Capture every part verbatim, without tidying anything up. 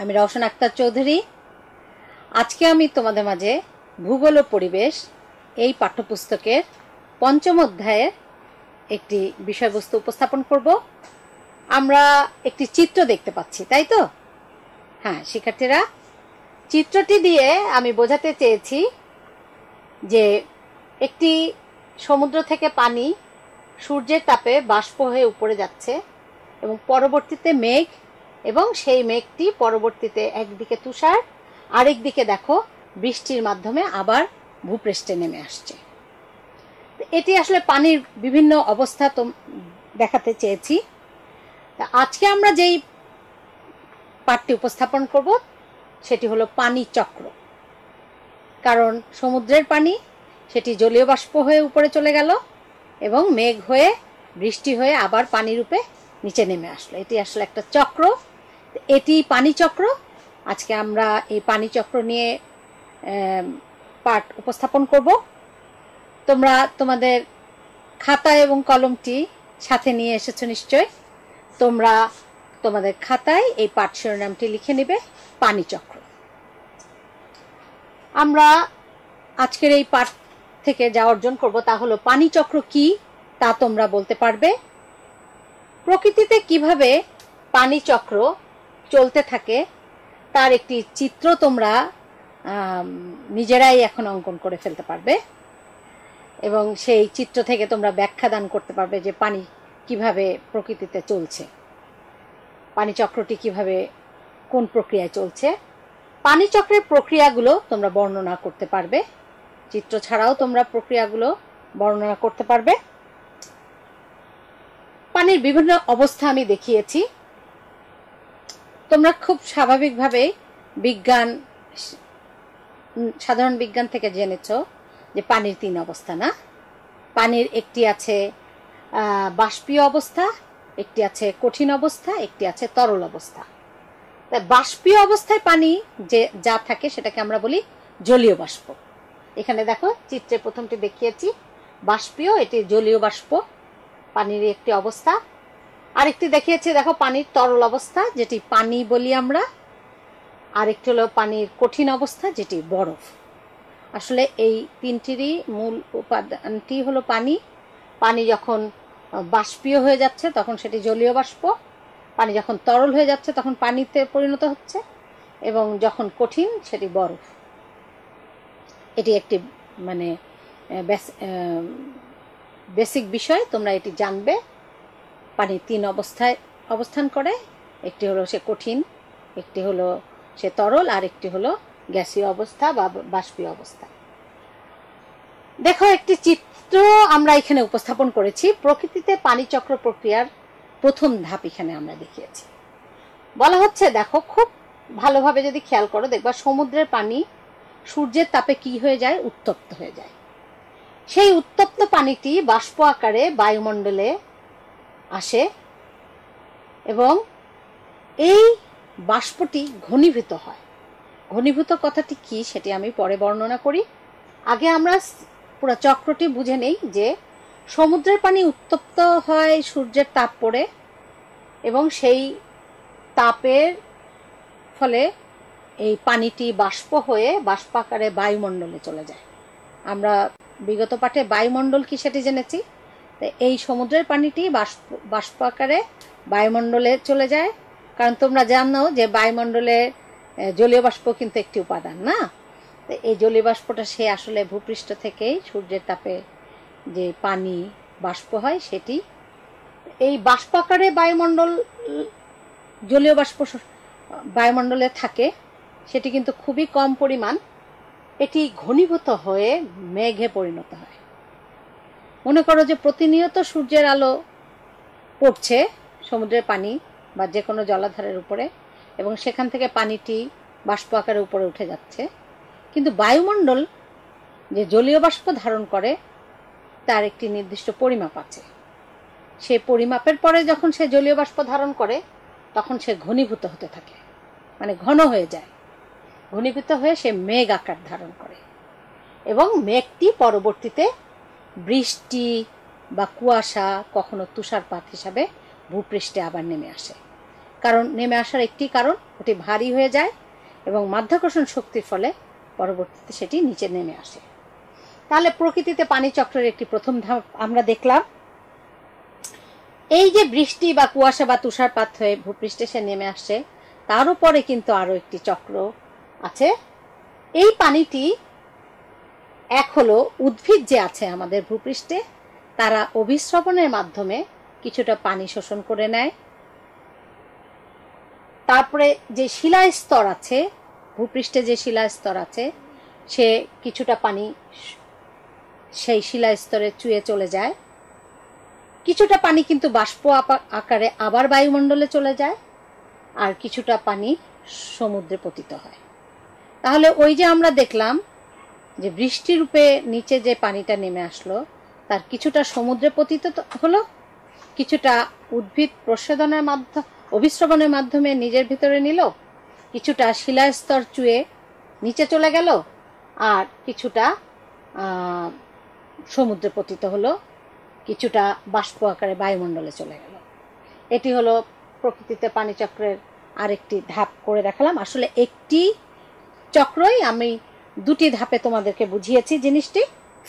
আমি রওশন আক্তার চৌধুরী। আজকে আমি তোমাদের মাঝে ভূগোল ও পরিবেশ এই পাঠ্যপুস্তকের পঞ্চম অধ্যায়ের একটি বিষয়বস্তু উপস্থাপন করব। আমরা একটি চিত্র দেখতে পাচ্ছি, তাই তো? হ্যাঁ শিক্ষার্থীরা, চিত্রটি দিয়ে আমি বোঝাতে চেয়েছি যে একটি সমুদ্র থেকে পানি সূর্যের তাপে বাষ্প হয়ে উপরে যাচ্ছে এবং পরবর্তীতে মেঘ, এবং সেই মেঘটি পরবর্তীতে একদিকে তুষার, আরেক দিকে দেখো বৃষ্টির মাধ্যমে আবার ভূপৃষ্ঠে নেমে আসছে। এটি আসলে পানির বিভিন্ন অবস্থা তো দেখাতে চেয়েছি। আজকে আমরা যেই পাঠটি উপস্থাপন করব সেটি হলো পানি চক্র। কারণ সমুদ্রের পানি সেটি জলীয় বাষ্প হয়ে উপরে চলে গেল এবং মেঘ হয়ে বৃষ্টি হয়ে আবার পানি রূপে নিচে নেমে আসলো। এটি আসলে একটা চক্র, এটি পানি চক্র। আজকে আমরা এই পানি চক্র নিয়ে পাঠ উপস্থাপন করব। তোমরা তোমাদের খাতা এবং কলমটি সাথে নিয়ে এসেছো নিশ্চয়। তোমরা তোমাদের খাতায় এই পাঠ শিরোনামটি লিখে নেবে, পানি চক্র। আমরা আজকের এই পাঠ থেকে যা অর্জন করব তা হলো পানি চক্র কি তা তোমরা বলতে পারবে, প্রকৃতিতে কিভাবে পানি চক্র চলতে থাকে তার একটি চিত্র তোমরা নিজেরাই এখন অঙ্কন করে ফেলতে পারবে এবং সেই চিত্র থেকে তোমরা ব্যাখ্যা দান করতে পারবে যে পানি কিভাবে প্রকৃতিতে চলছে, পানি চক্রটি কিভাবে কোন প্রক্রিয়ায় চলছে। পানি চক্রের প্রক্রিয়াগুলো তোমরা বর্ণনা করতে পারবে, চিত্র ছাড়াও তোমরা প্রক্রিয়াগুলো বর্ণনা করতে পারবে। পানির বিভিন্ন অবস্থা আমি দেখিয়েছি। তোমরা খুব স্বাভাবিকভাবে বিজ্ঞান, সাধারণ বিজ্ঞান থেকে জেনেছো যে পানির তিন অবস্থা না? পানির একটি আছে বাষ্পীয় অবস্থা, একটি আছে কঠিন অবস্থা, একটি আছে তরল অবস্থা। বাষ্পীয় অবস্থায় পানি যে যা থাকে সেটাকে আমরা বলি জলীয় বাষ্প। এখানে দেখো চিত্রে প্রথমটি দেখিয়েছি বাষ্পীয়, এটি জলীয় বাষ্প, পানির একটি অবস্থা। আরেকটি দেখিয়েছি দেখো পানির তরল অবস্থা, যেটি পানি বলি আমরা। আরেকটি হলো পানির কঠিন অবস্থা, যেটি বরফ। আসলে এই তিনটিরই মূল উপাদানটি হলো পানি। পানি যখন বাষ্পীয় হয়ে যাচ্ছে তখন সেটি জলীয় বাষ্প, পানি যখন তরল হয়ে যাচ্ছে তখন পানিতে পরিণত হচ্ছে, এবং যখন কঠিন সেটি বরফ। এটি একটি মানে বেসিক বিষয়, তোমরা এটি জানবে। পানি তিন অবস্থায় অবস্থান করে, একটি হলো সে কঠিন, একটি হলো সে তরল, আর একটি হলো গ্যাসীয় অবস্থা বা বাষ্পীয় অবস্থা। দেখো একটি চিত্র আমরা এখানে উপস্থাপন করেছি। প্রকৃতিতে পানি চক্র প্রক্রিয়ার প্রথম ধাপ এখানে আমরা দেখিয়েছি। বলা হচ্ছে, দেখো খুব ভালোভাবে যদি খেয়াল করো দেখবা সমুদ্রের পানি সূর্যের তাপে কি হয়ে যায়, উত্তপ্ত হয়ে যায়। সেই উত্তপ্ত পানিটি বাষ্প আকারে বায়ুমণ্ডলে আসে এবং এই বাষ্পটি ঘনীভূত হয়। ঘনীভূত কথাটি কি সেটি আমি পরে বর্ণনা করি। আগে আমরা পুরো চক্রটি বুঝে নেই যে সমুদ্রের পানি উত্তপ্ত হয় সূর্যের তাপ পড়ে, এবং সেই তাপের ফলে এই পানিটি বাষ্প হয়ে বাষ্প আকারে বায়ুমণ্ডলে চলে যায়। আমরা বিগত পাঠে বায়ুমণ্ডল কি সেটি জেনেছি। এই সমুদ্রের পানিটি বাষ্প বাষ্প আকারে বায়ুমণ্ডলে চলে যায়। কারণ তোমরা জানো যে বায়ুমণ্ডলে জলীয় বাষ্প কিন্তু একটি উপাদান না? এই জলীয় বাষ্পটা সে আসলে ভূপৃষ্ঠ থেকেই সূর্যের তাপে যে পানি বাষ্প হয় সেটি। এই বাষ্প আকারে বায়ুমণ্ডল, জলীয় বাষ্প বায়ুমণ্ডলে থাকে, সেটি কিন্তু খুবই কম পরিমাণ। এটি ঘনীভূত হয়ে মেঘে পরিণত হয়। মনে করো যে প্রতিনিয়ত সূর্যের আলো পড়ছে সমুদ্রের পানি বা যে কোনো জলাধারের উপরে, এবং সেখান থেকে পানিটি বাষ্প আকারে উপরে উঠে যাচ্ছে, কিন্তু বায়ুমণ্ডল যে জলীয় বাষ্প ধারণ করে তার একটি নির্দিষ্ট পরিমাপ আছে। সে পরিমাপের পরে যখন সে জলীয় বাষ্প ধারণ করে তখন সে ঘনীভূত হতে থাকে, মানে ঘন হয়ে যায়। ঘনীভূত হয়ে সে মেঘ আকার ধারণ করে এবং মেঘটি পরবর্তীতে বৃষ্টি বা কুয়াশা, কখনো তুষারপাত হিসাবে ভূপৃষ্ঠে আবার নেমে আসে। কারণ নেমে আসার একটি কারণ, ওটি ভারী হয়ে যায় এবং মাধ্যাকর্ষণ শক্তির ফলে পরবর্তীতে সেটি নিচে নেমে আসে। তাহলে প্রকৃতিতে পানি চক্রের একটি প্রথম ধাপ আমরা দেখলাম। এই যে বৃষ্টি বা কুয়াশা বা তুষারপাত হয়ে ভূপৃষ্ঠে সে নেমে আসছে, তার উপরে কিন্তু আরো একটি চক্র আছে। এই পানিটি এক হলো উদ্ভিদ যে আছে আমাদের ভূপৃষ্ঠে, তারা অভিস্রবণের মাধ্যমে কিছুটা পানি শোষণ করে নেয়। তারপরে যে শিলা স্তর আছে, ভূপৃষ্ঠে যে শিলা স্তর আছে, সে কিছুটা পানি সেই শিলা স্তরে চুয়ে চলে যায়। কিছুটা পানি কিন্তু বাষ্প আকারে আবার বায়ুমণ্ডলে চলে যায়, আর কিছুটা পানি সমুদ্রে পতিত হয়। তাহলে ওই যে আমরা দেখলাম যে বৃষ্টি রূপে নিচে যে পানিটা নেমে আসলো, তার কিছুটা সমুদ্রে পতিত হলো, কিছুটা উদ্ভিদ প্রস্বেদনের মাধ্যমে অভিস্রবণের মাধ্যমে নিজের ভিতরে নিল, কিছুটা শিলাস্তর চুয়ে নিচে চলে গেল, আর কিছুটা সমুদ্রে পতিত হলো, কিছুটা বাষ্প আকারে বায়ুমণ্ডলে চলে গেল। এটি হলো প্রকৃতিতে পানি চক্রের আরেকটি ধাপ করে দেখালাম। আসলে একটি চক্রই আমি দুটি ধাপে তোমাদেরকে বুঝিয়েছি জিনিসটি।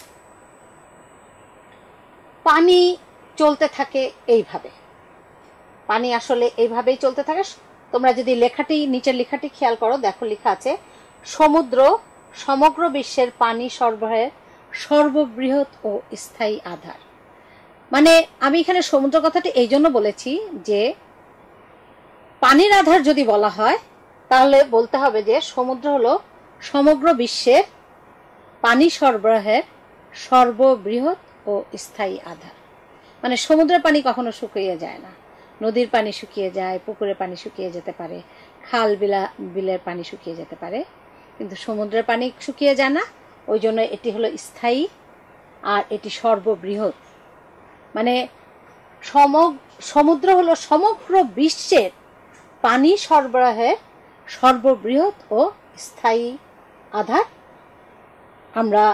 পানি চলতে থাকে এইভাবে, পানি আসলে এইভাবেই চলতে থাকে। তোমরা যদি লেখাটি, নিচের লেখাটি খেয়াল করো, দেখো লেখা আছে সমুদ্র সমগ্র বিশ্বের পানি সরবরাহের সর্ববৃহৎ ও স্থায়ী আধার। মানে আমি এখানে সমুদ্র কথাটি এই জন্য বলেছি যে পানির আধার যদি বলা হয় তাহলে বলতে হবে যে সমুদ্র হলো সমগ্র বিশ্বের পানি সরবরাহের সর্ববৃহৎ ও স্থায়ী আধার। মানে সমুদ্রের পানি কখনো শুকিয়ে যায় না, নদীর পানি শুকিয়ে যায়, পুকুরের পানি শুকিয়ে যেতে পারে, খাল বিলা বিলের পানি শুকিয়ে যেতে পারে, কিন্তু সমুদ্রের পানি শুকিয়ে যায় না। ওই জন্য এটি হলো স্থায়ী আর এটি সর্ববৃহৎ। মানে সমুদ্র হলো সমগ্র বিশ্বের পানি সরবরাহের সর্ববৃহৎ ও স্থায়ী আধার। আমরা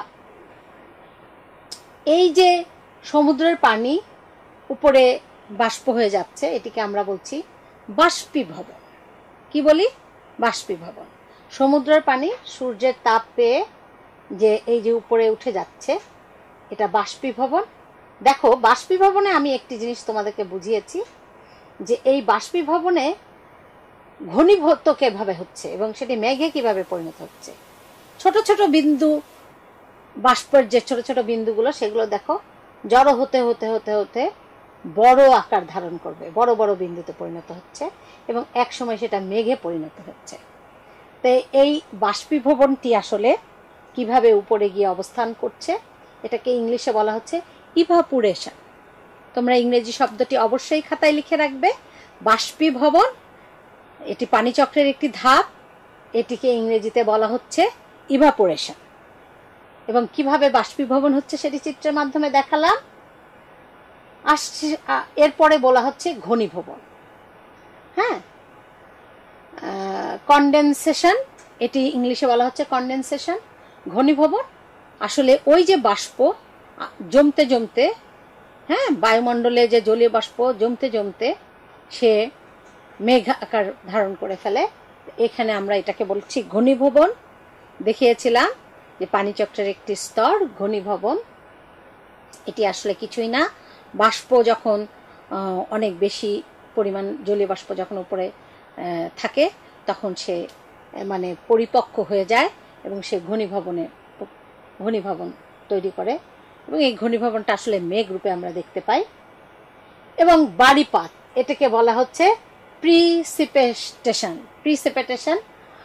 এই যে সমুদ্রের পানি উপরে বাষ্প হয়ে যাচ্ছে, এটিকে আমরা বলছি বাষ্পীভবন। কি বলি? বাষ্পীভবন। সমুদ্রের পানি সূর্যের তাপ পেয়ে যে এই যে উপরে উঠে যাচ্ছে, এটা বাষ্পীভবন। দেখো, বাষ্পীভবনে আমি একটি জিনিস তোমাদেরকে বুঝিয়েছি যে এই বাষ্পীভবনে ঘনীভূত কিভাবে হচ্ছে এবং সেটি মেঘে কিভাবে পরিণত হচ্ছে। ছোট ছোট বিন্দু, বাষ্পের যে ছোট ছোট বিন্দুগুলো, সেগুলো দেখো জড়ো হতে হতে হতে হতে বড় আকার ধারণ করবে, বড় বড় বিন্দুতে পরিণত হচ্ছে এবং এক সময় সেটা মেঘে পরিণত হচ্ছে। তো এই বাষ্পীভবনটি আসলে কিভাবে উপরে গিয়ে অবস্থান করছে, এটাকে ইংলিশে বলা হচ্ছে ইভাপোরেশন। তোমরা ইংরেজি শব্দটি অবশ্যই খাতায় লিখে রাখবে, বাষ্পীভবন। এটি পানিচক্রের একটি ধাপ, এটিকে ইংরেজিতে বলা হচ্ছে ইভাপোরেশন। এবং কিভাবে বাষ্পীভবন হচ্ছে সেটি চিত্রের মাধ্যমে দেখালাম। আসছে এরপরে বলা হচ্ছে ঘনীভবন। হ্যাঁ, কনডেনসেশন, এটি ইংলিশে বলা হচ্ছে কনডেনসেশন। ঘনীভবন আসলে ওই যে বাষ্প জমতে জমতে, হ্যাঁ, বায়ুমণ্ডলে যে জলীয় বাষ্প জমতে জমতে সে মেঘ আকার ধারণ করে ফেলে, এখানে আমরা এটাকে বলছি ঘনীভবন। দেখিয়েছিলাম যে পানিচক্রের একটি স্তর ঘনীভবন। এটি আসলে কিছুই না, বাষ্প যখন অনেক বেশি পরিমাণ জলীয় বাষ্প যখন উপরে থাকে তখন সে মানে পরিপক্ক হয়ে যায় এবং সে ঘনীভবনে ঘনীভবন তৈরি করে, এবং এই ঘনীভবনটা আসলে মেঘ রূপে আমরা দেখতে পাই। এবং বাড়িপাত, এটাকে বলা হচ্ছে প্রিসিপিটেশন। প্রিসিপিটেশন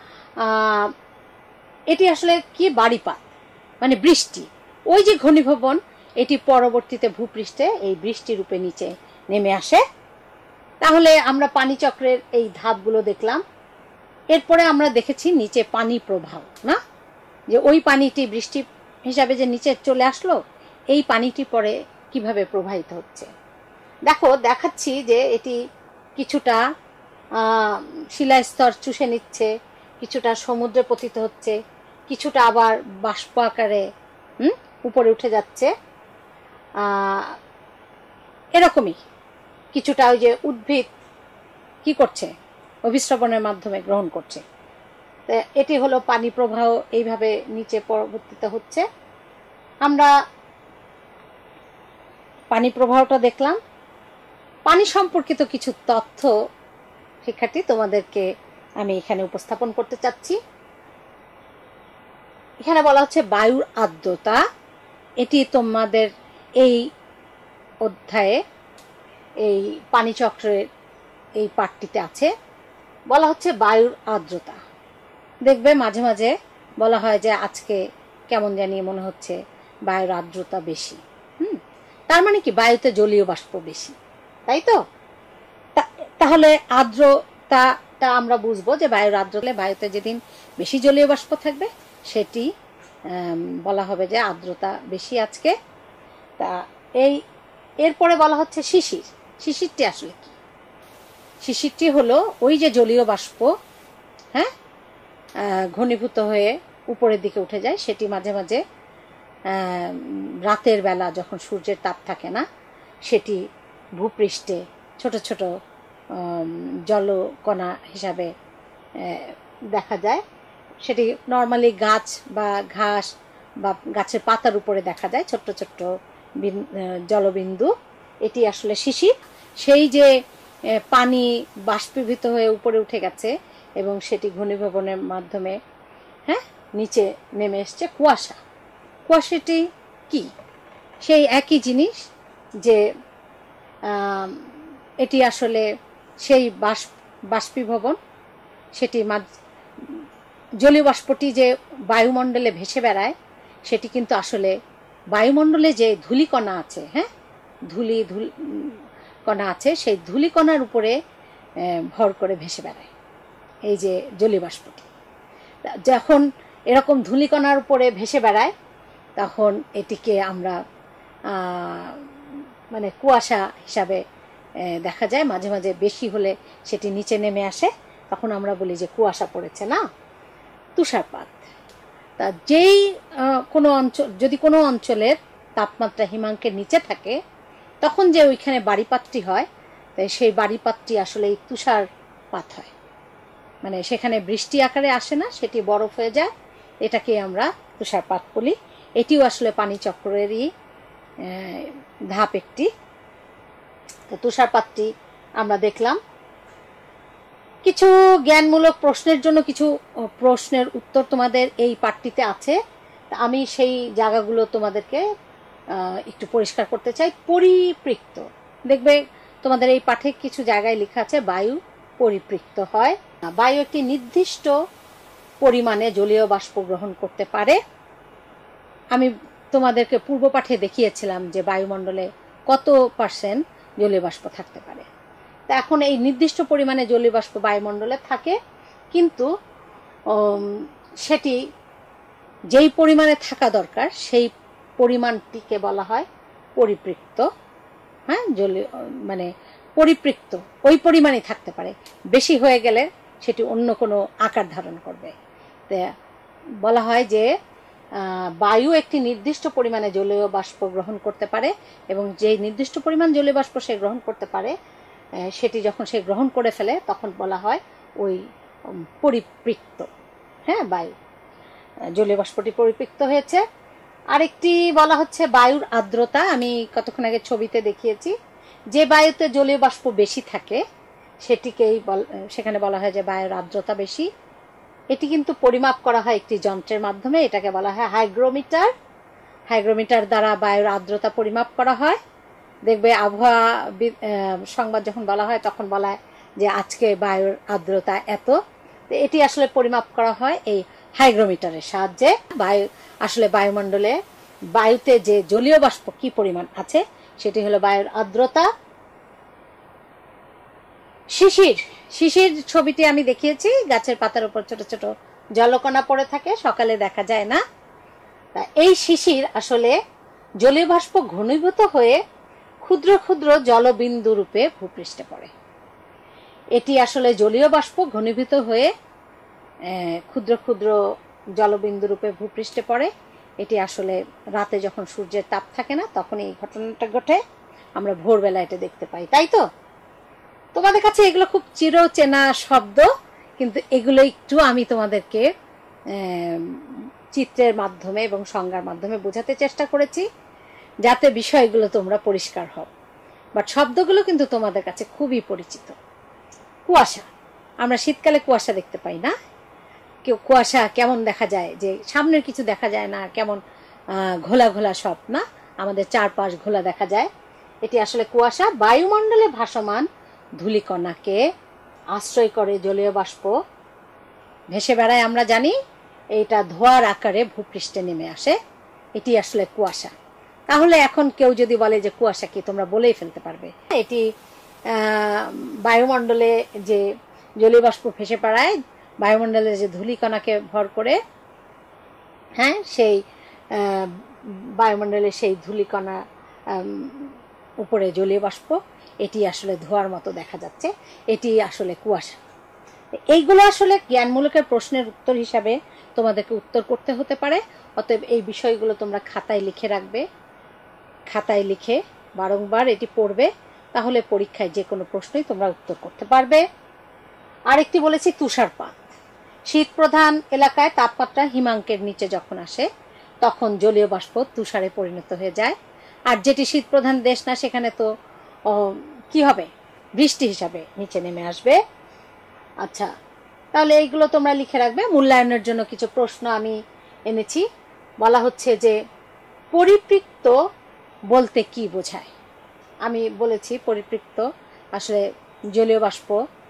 এটি আসলে কি? বাড়িপাত মানে বৃষ্টি। ওই যে ঘনীভবন, এটি পরবর্তীতে ভূপৃষ্ঠে এই বৃষ্টি রূপে নিচে নেমে আসে। তাহলে আমরা পানিচক্রের এই ধাপগুলো দেখলাম। এরপরে আমরা দেখেছি নিচে পানি প্রবাহ, না, যে ওই পানিটি বৃষ্টি হিসাবে যে নিচে চলে আসলো, এই পানিটি পরে কিভাবে প্রবাহিত হচ্ছে। দেখো, দেখাচ্ছি যে এটি কিছুটা শিলাস্তর চুষে নিচ্ছে, কিছুটা সমুদ্রে পতিত হচ্ছে, কিছুটা আবার বাষ্প আকারে হুম উপরে উঠে যাচ্ছে। এরকমই কিছুটা ওই যে উদ্ভিদ কি করছে, অভিস্রবণের মাধ্যমে গ্রহণ করছে। এটি হলো পানি প্রবাহ, এইভাবে নিচে পরবর্তীতে হচ্ছে। আমরা পানি প্রবাহটা দেখলাম। পানি সম্পর্কিত কিছু তথ্য শিক্ষার্থী তোমাদেরকে আমি এখানে উপস্থাপন করতে চাচ্ছি। এখানে বলা হচ্ছে বায়ুর আর্দ্রতা। এটি তোমাদের এই অধ্যায়ে এই পানিচক্রের এই পাঠটিতে আছে। বলা হচ্ছে বায়ুর আর্দ্রতা। দেখবে মাঝে মাঝে বলা হয় যে আজকে কেমন জানি মনে হচ্ছে বায়ুর আর্দ্রতা বেশি। হুম তার মানে কি বায়ুতে জলীয় বাষ্প বেশি, তাই তো? তাহলে আর্দ্রতাটা আমরা বুঝবো যে বায়ুর আর্দ্রতা, বায়ুতে যেদিন বেশি জলীয় বাষ্প থাকবে সেটি বলা হবে যে আর্দ্রতা বেশি আজকে। তা এই এরপরে বলা হচ্ছে শিশির। শিশিরটি আসলে কি? শিশিরটি হলো ওই যে জলীয় বাষ্প, হ্যাঁ, ঘনীভূত হয়ে উপরের দিকে উঠে যায়। সেটি মাঝে মাঝে রাতের বেলা যখন সূর্যের তাপ থাকে না, সেটি ভূপৃষ্ঠে ছোট ছোট জলকণা হিসাবে দেখা যায়। সেটি নর্মালি গাছ বা ঘাস বা গাছের পাতার উপরে দেখা যায়, ছোট্ট ছোট্ট জলবিন্দু। এটি আসলে শিশির। সেই যে পানি বাষ্পীভূত হয়ে উপরে উঠে গেছে এবং সেটি ঘনীভবনের মাধ্যমে হ্যাঁ নিচে নেমে এসছে কুয়াশা। কুয়াশাটি কি? সেই একই জিনিস, যে এটি আসলে সেই বাষ্প বাষ্পীভবন। সেটি জলীয় বাষ্পটি যে বায়ুমণ্ডলে ভেসে বেড়ায়, সেটি কিন্তু আসলে বায়ুমণ্ডলে যে ধূলিকণা আছে, হ্যাঁ, ধূলি ধুল কণা আছে, সেই ধূলিকণার উপরে ভর করে ভেসে বেড়ায় এই যে জলীয় বাষ্পটি। যখন এরকম ধূলিকণার উপরে ভেসে বেড়ায় তখন এটিকে আমরা মানে কুয়াশা হিসাবে দেখা যায়। মাঝে মাঝে বেশি হলে সেটি নিচে নেমে আসে, তখন আমরা বলি যে কুয়াশা পড়েছে, না তুষারপাত। তা যেই কোনো অঞ্চল, যদি কোনো অঞ্চলের তাপমাত্রা হিমাঙ্কের নিচে থাকে, তখন যে ওইখানে বাড়িপাতটি হয়, তাই সেই বাড়িপাতটি আসলে এই তুষারপাত হয়। মানে সেখানে বৃষ্টি আকারে আসে না, সেটি বরফ হয়ে যায়, এটাকে আমরা তুষারপাত বলি। এটিও আসলে পানিচক্রেরই ধাপ একটি। তো তুষারপাতটি আমরা দেখলাম। কিছু জ্ঞানমূলক প্রশ্নের জন্য কিছু প্রশ্নের উত্তর তোমাদের এই পাঠটিতে আছে। আমি সেই জায়গাগুলো তোমাদেরকে একটু পরিষ্কার করতে চাই। পরিপৃক্ত, দেখবে তোমাদের এই পাঠে কিছু জায়গায় লেখা আছে বায়ু পরিপৃক্ত হয়। বায়ু একটি নির্দিষ্ট পরিমাণে জলীয় বাষ্প গ্রহণ করতে পারে। আমি তোমাদেরকে পূর্ব পাঠে দেখিয়েছিলাম যে বায়ুমণ্ডলে কত পার্সেন্ট জলীয় বাষ্প থাকতে পারে। তা এখন এই নির্দিষ্ট পরিমাণে জলীয় বাষ্প বায়ুমণ্ডলে থাকে, কিন্তু সেটি যেই পরিমাণে থাকা দরকার সেই পরিমাণটিকে বলা হয় পরিপৃক্ত। হ্যাঁ, জলীয় মানে পরিপৃক্ত ওই পরিমাণই থাকতে পারে, বেশি হয়ে গেলে সেটি অন্য কোনো আকার ধারণ করবে। তা বলা হয় যে বায়ু একটি নির্দিষ্ট পরিমাণে জলীয় বাষ্প গ্রহণ করতে পারে, এবং যেই নির্দিষ্ট পরিমাণ জলীয় বাষ্প সে গ্রহণ করতে পারে সেটি যখন সে গ্রহণ করে ফেলে তখন বলা হয় ওই পরিপৃক্ত। হ্যাঁ, বায়ু জলীয় বাষ্পটি পরিপৃক্ত হয়েছে। আরেকটি বলা হচ্ছে বায়ুর আর্দ্রতা। আমি কতক্ষণ আগে ছবিতে দেখিয়েছি যে বায়ুতে জলীয় বাষ্প বেশি থাকে সেটিকেই সেখানে বলা হয় যে বায়ুর আর্দ্রতা বেশি। এটি কিন্তু পরিমাপ করা হয় একটি যন্ত্রের মাধ্যমে, এটাকে বলা হয় হাইগ্রোমিটার। হাইগ্রোমিটার দ্বারা বায়ুর আর্দ্রতা পরিমাপ করা হয়। দেখবে আবহাওয়া সংবাদ যখন বলা হয় তখন বলা হয় যে আজকে বায়ুর আর্দ্রতা এত। এটি আসলে পরিমাপ করা হয় এই হাইগ্রোমিটারের সাহায্যে। বায়ু আসলে বায়ুমণ্ডলে বায়ুতে যে জলীয় বাষ্প কি পরিমাণ আছে সেটি হলো বায়ুর আর্দ্রতা। শিশির, শিশির ছবিটি আমি দেখিয়েছি, গাছের পাতার উপর ছোট ছোট জলকণা পড়ে থাকে, সকালে দেখা যায় না। তা এই শিশির আসলে জলীয় বাষ্প ঘনীভূত হয়ে ক্ষুদ্র ক্ষুদ্র জলবিন্দু রূপে ভূপৃষ্ঠে পড়ে। এটি আসলে জলীয় বাষ্প ঘনীভূত হয়ে ক্ষুদ্র ক্ষুদ্র জলবিন্দু রূপে ভূপৃষ্ঠে পড়ে। এটি আসলে রাতে যখন সূর্যের তাপ থাকে না তখন এই ঘটনাটা ঘটে। আমরা ভোরবেলা এটা দেখতে পাই, তাই তো? তোমাদের কাছে এগুলো খুব চিরচেনা শব্দ, কিন্তু এগুলো একটু আমি তোমাদেরকে চিত্রের মাধ্যমে এবং সংজ্ঞার মাধ্যমে বোঝাতে চেষ্টা করেছি, যাতে বিষয়গুলো তোমরা পরিষ্কার হও। বাট শব্দগুলো কিন্তু তোমাদের কাছে খুবই পরিচিত। কুয়াশা, আমরা শীতকালে কুয়াশা দেখতে পাই না? কেউ কুয়াশা কেমন দেখা যায়, যে সামনের কিছু দেখা যায় না, কেমন ঘোলা ঘোলা সব না, আমাদের চারপাশ ঘোলা দেখা যায়। এটি আসলে কুয়াশা। বায়ুমণ্ডলে ভাসমান ধূলিকণাকে আশ্রয় করে জলীয় বাষ্প ভেসে বেড়ায়। আমরা জানি এইটা ধোঁয়ার আকারে ভূপৃষ্ঠে নেমে আসে, এটি আসলে কুয়াশা। তাহলে এখন কেউ যদি বলে যে কুয়াশা কি, তোমরা বলেই ফেলতে পারবে এটি বায়ুমণ্ডলে যে জলীয় বাষ্প ভেসে বেড়ায়, বায়ুমণ্ডলে যে ধূলিকণাকে ভর করে, হ্যাঁ, সেই বায়ুমণ্ডলে সেই ধূলিকণা উপরে জলীয় বাষ্প, এটি আসলে ধোঁয়ার মতো দেখা যাচ্ছে, এটি আসলে কুয়াশা। এইগুলো আসলে জ্ঞানমূলকের প্রশ্নের উত্তর হিসাবে তোমাদেরকে উত্তর করতে হতে পারে। অতএব এই বিষয়গুলো তোমরা খাতায় লিখে রাখবে, খাতায় লিখে বারংবার এটি পড়বে, তাহলে পরীক্ষায় যে কোনো প্রশ্নই তোমরা উত্তর করতে পারবে। আরেকটি বলেছি তুষারপাত। শীত প্রধান এলাকায় তাপমাত্রা হিমাঙ্কের নিচে যখন আসে, তখন জলীয় বাষ্প তুষারে পরিণত হয়ে যায়। আর যেটি শীত প্রধান দেশ না, সেখানে তো কি হবে, বৃষ্টি হিসাবে নিচে নেমে আসবে। আচ্ছা, তাহলে এইগুলো তোমরা লিখে রাখবে। মূল্যায়নের জন্য কিছু প্রশ্ন আমি এনেছি। বলা হচ্ছে যে পরিপৃক্ত বলতে কি বোঝায়। আমি বলেছি পরিপৃক্ত আসলে জলীয় বাষ্প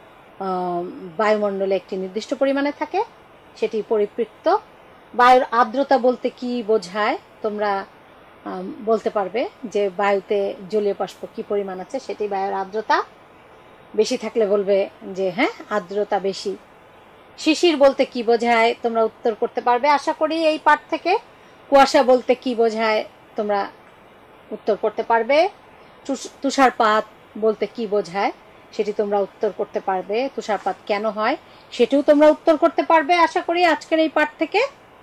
বায়ুমণ্ডলে একটি নির্দিষ্ট পরিমাণে থাকে, সেটি পরিপৃক্ত। বায়ুর আর্দ্রতা বলতে কি বোঝায়, তোমরা বলতে পারবে যে বায়ুতে জলীয় বাষ্প কি পরিমাণ আছে, সেটি বায়ুর আর্দ্রতা। বেশি থাকলে বলবে যে হ্যাঁ, আর্দ্রতা বেশি। শিশির বলতে কি বোঝায়, তোমরা উত্তর করতে পারবে আশা করি এই পাঠ থেকে। কুয়াশা বলতে কি বোঝায়, তোমরা উত্তর করতে পারবে। তুষারপাত বলতে কি বোঝায়, সেটি তোমরা উত্তর করতে পারবে। তুষারপাত কেন হয়, সেটিও তোমরা উত্তর করতে পারবে আশা করি আজকের এই পাঠ থেকে।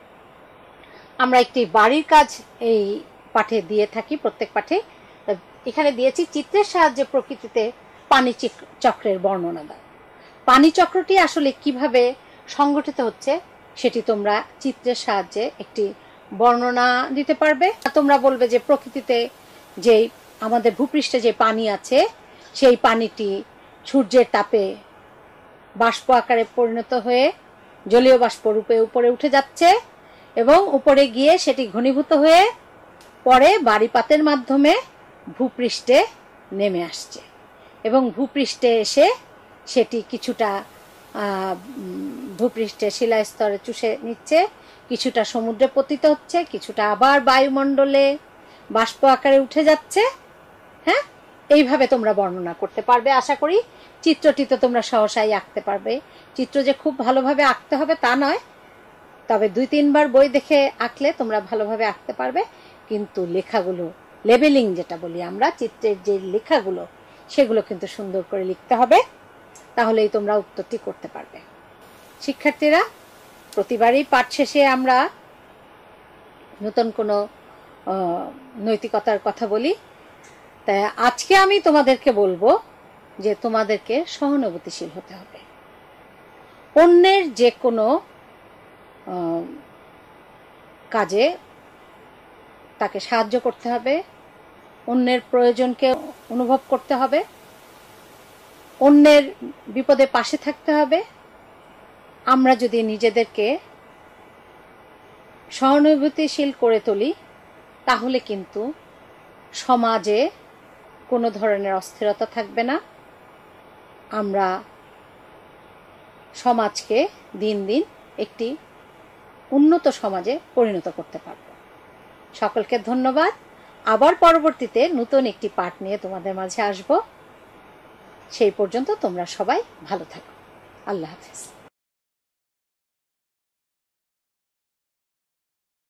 আমরা একটি বাড়ির কাজ এই পাঠে দিয়ে থাকি, প্রত্যেক পাঠে। এখানে দিয়েছি চিত্রের সাহায্যে প্রকৃতিতে পানি চক্রের বর্ণনা দাও। পানি চক্রটি আসলে কিভাবে সংগঠিত হচ্ছে, সেটি তোমরা চিত্রের সাহায্যে একটি বর্ণনা দিতে পারবে। তোমরা বলবে যে প্রকৃতিতে যে আমাদের ভূপৃষ্ঠে যে পানি আছে, সেই পানিটি সূর্যের তাপে বাষ্প আকারে পরিণত হয়ে জলীয় বাষ্প রূপে উপরে উঠে যাচ্ছে, এবং উপরে গিয়ে সেটি ঘনীভূত হয়ে পরে বাড়িপাতের মাধ্যমে ভূপৃষ্ঠে নেমে আসছে, এবং ভূপৃষ্ঠে এসে সেটি কিছুটা ভূপৃষ্ঠে শিলাস্তরে চুষে নিচ্ছে, কিছুটা সমুদ্রে পতিত হচ্ছে, কিছুটা আবার বায়ুমণ্ডলে বাষ্প আকারে উঠে যাচ্ছে। হ্যাঁ, এইভাবে তোমরা বর্ণনা করতে পারবে আশা করি। চিত্রটি তো তোমরা সহসাই আঁকতে পারবে। চিত্র যে খুব ভালোভাবে আঁকতে হবে তা নয়, তবে দুই তিনবার বই দেখে আঁকলে তোমরা ভালোভাবে আঁকতে পারবে। কিন্তু লেখাগুলো, লেবেলিং যেটা বলি আমরা, চিত্রের যে লেখাগুলো, সেগুলো কিন্তু সুন্দর করে লিখতে হবে, তাহলেই তোমরা উত্তরটি করতে পারবে। শিক্ষার্থীরা, প্রতিবারই পাঠ শেষে আমরা নতুন কোনো নৈতিকতার কথা বলি। তাই আজকে আমি তোমাদেরকে বলবো যে তোমাদেরকে সহানুভূতিশীল হতে হবে। অন্যের যে কোনো কাজে তাকে সাহায্য করতে হবে, অন্যের প্রয়োজনকে অনুভব করতে হবে, অন্যের বিপদে পাশে থাকতে হবে। আমরা যদি নিজেদেরকে সহানুভূতিশীল করে তুলি, তাহলে কিন্তু সমাজে কোনো ধরনের অস্থিরতা থাকবে না। আমরা সমাজকে দিন দিন একটি উন্নত সমাজে পরিণত করতে পারব। সকলকে ধন্যবাদ। আবার পরবর্তীতে নতুন একটি পাঠ নিয়ে তোমাদের মাঝে আসব। সেই পর্যন্ত তোমরা সবাই ভালো থাকো। আল্লাহ হাফেজ।